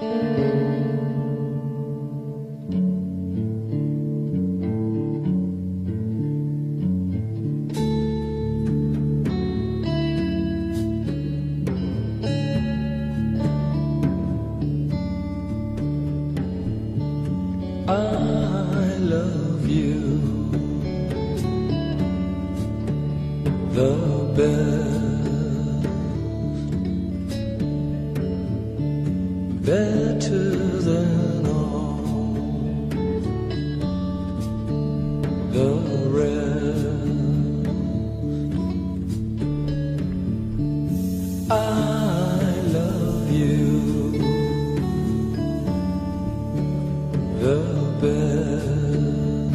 I love you the best, better than all the rest. I love you the best,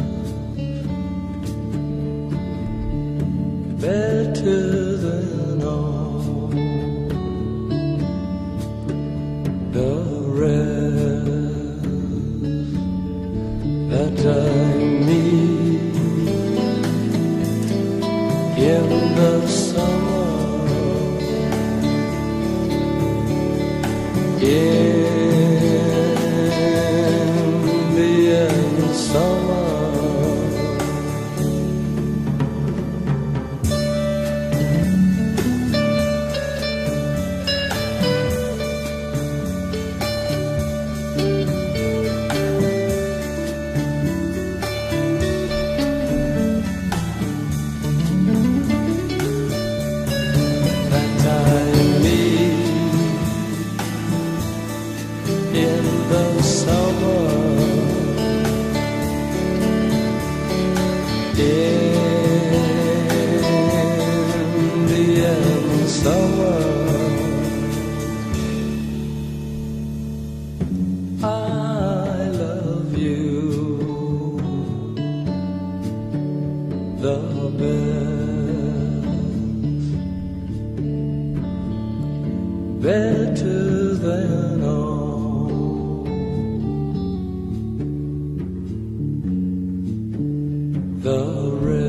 better than all the rest that I meet in the summer, summer. That I meet in the summer, Indian summer. I love you the best, better than all the rest.